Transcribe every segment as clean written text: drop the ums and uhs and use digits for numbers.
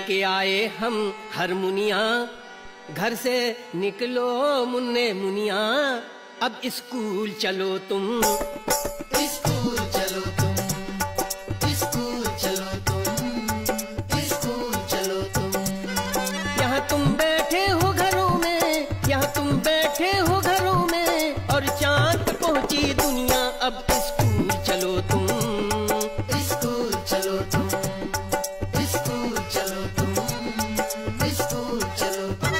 लेके आए हम हारमोनिया, घर से निकलो मुन्ने मुनिया, अब स्कूल चलो तुम, स्कूल चलो तुम, स्कूल चलो तुम, स्कूल चलो तुम। यहाँ तुम बैठे हो घरों में, यहाँ तुम बैठे हो घरों में, और चांद पे पहुंची दुनिया, अब स्कूल चलो तुम, स्कूल चलो तुम, स्कूल चलो तुम, स्कूल चलो तुम।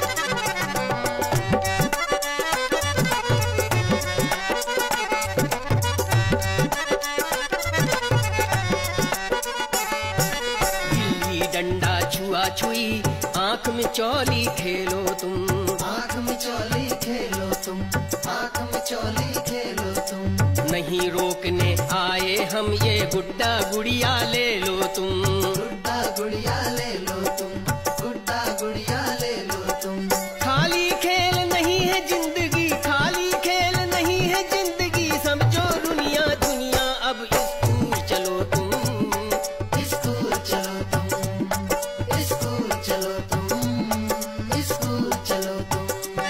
गिल्ली डंडा छुआ छुई, आंख में चौली खेलो तुम, आँख में चौली खेलो तुम, आँख में चौली खेलो तुम। नहीं रोकने आए हम ये गुड्डा गुड़िया ले लो तुम, गुड्डा गुड़िया ले लो तुम, गुड्डा गुड़िया ले लो तुम। खाली खेल नहीं है जिंदगी, खाली खेल नहीं है जिंदगी, समझो दुनिया दुनिया, अब स्कूल चलो तुम, स्कूल चलो तुम, स्कूल चलो तुम, स्कूल चलो तुम।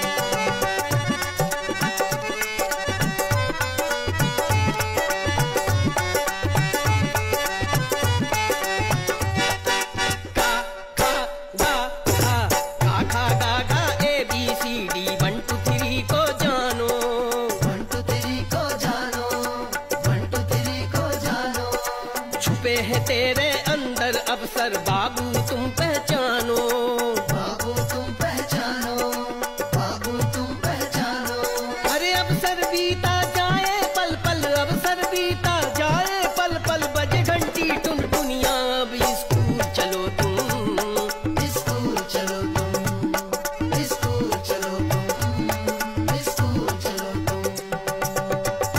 का खा गा खा, का खा गा गा ABCD 1 2 3 को जानो, 1 2 3 को जानो, 1 2 3 को जानो। छुपे हैं तेरे अंदर अवसर बाबू तुम पहचानो, बाबू तुम पहचानो, बाबू तुम पहचानो। अरे अवसर बीता जाए पल पल, अवसर बीता जाए पल पल, बजे घंटी टुन दुनिया, अब स्कूल चलो तुम, स्कूल चलो तुम, स्कूल चलो तुम, स्कूल चलो तुम।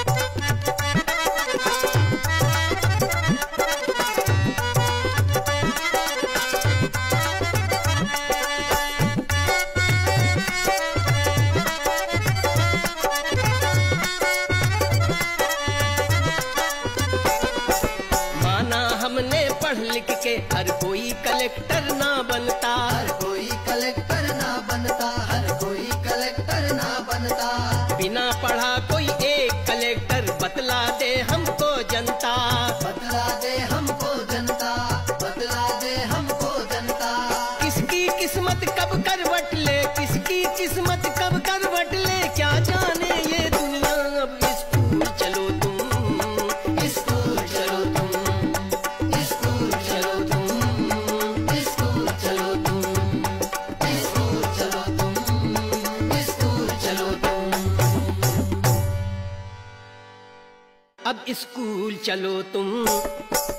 माना हमने पढ़ लिख के हर कोई कलेक्टर ना बनता, हर कोई कलेक्टर ना बनता, हर कोई कलेक्टर ना बनता। बिना पढ़ा कोई एक कलेक्टर बतला दे हमको जनता, बतला दे हमको जनता, बतला दे हमको जनता। किसकी किस्मत कब करवट ले, किसकी किस्मत कब करवट ले, क्या जाने ये दुनिया, अब स्कूल चलो तुम, स्कूल चलो तुम, स्कूल चलो तुम, स्कूल चलो तुम, स्कूल चलो तुम, स्कूल चलो तुम। अब स्कूल चलो तुम।